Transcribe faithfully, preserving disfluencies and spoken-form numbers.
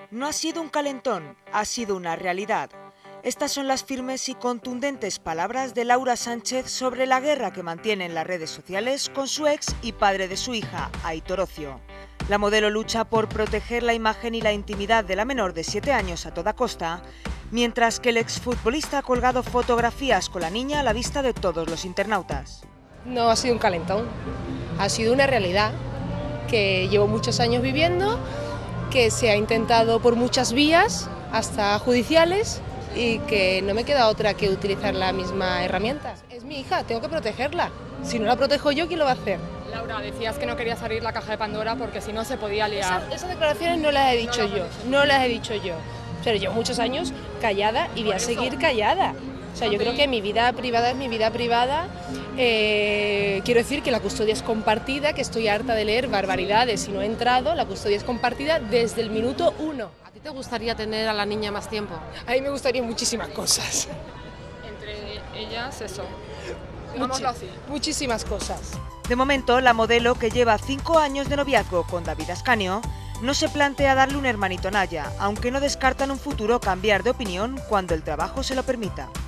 No ha sido un calentón, ha sido una realidad. Estas son las firmes y contundentes palabras de Laura Sánchez sobre la guerra que mantiene en las redes sociales con su ex y padre de su hija, Aitor Ocio. La modelo lucha por proteger la imagen y la intimidad de la menor de siete años a toda costa, mientras que el exfutbolista ha colgado fotografías con la niña a la vista de todos los internautas. No ha sido un calentón, ha sido una realidad que llevo muchos años viviendo, que se ha intentado por muchas vías, hasta judiciales, y que no me queda otra que utilizar la misma herramienta. Es mi hija, tengo que protegerla. Si no la protejo yo, ¿quién lo va a hacer? Laura, decías que no querías abrir la caja de Pandora porque si no se podía liar. Esa, esas declaraciones no las he dicho no yo, no las he dicho yo. Pero llevo muchos años callada y voy a seguir callada. O sea, yo creo que mi vida privada es mi vida privada. Eh, quiero decir que la custodia es compartida, que estoy harta de leer barbaridades y no he entrado. La custodia es compartida desde el minuto uno. ¿A ti te gustaría tener a la niña más tiempo? A mí me gustaría muchísimas cosas. Entre ellas, eso. Digámoslo así. Muchísimas cosas. De momento, la modelo, que lleva cinco años de noviazgo con David Ascanio, no se plantea darle un hermanito a Naya, aunque no descartan un futuro cambiar de opinión cuando el trabajo se lo permita.